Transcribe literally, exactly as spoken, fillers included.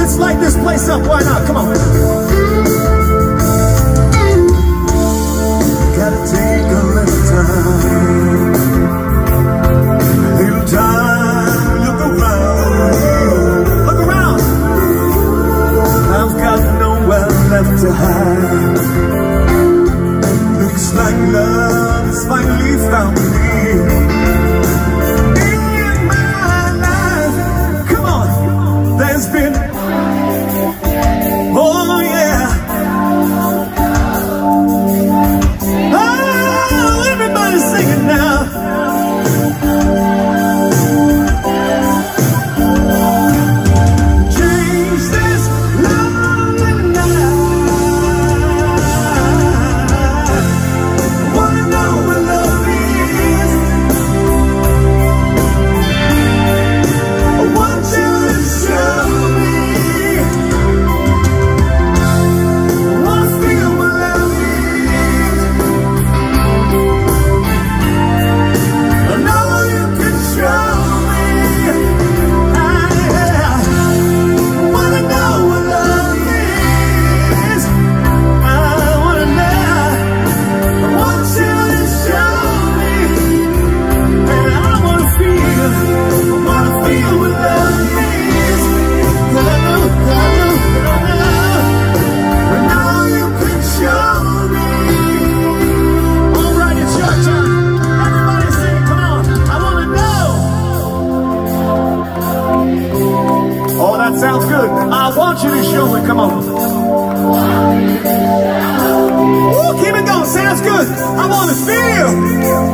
Let's light this place up, why not? Come on. Gotta take a little time, a little time, look around, look around. I've got nowhere left to hide. Looks like love has finally found me. In my life, come on, there's been, oh yeah, oh, everybody sing it now. Sounds good. I want you to show me. Come on. Ooh, keep it going. Sounds good. I want to feel.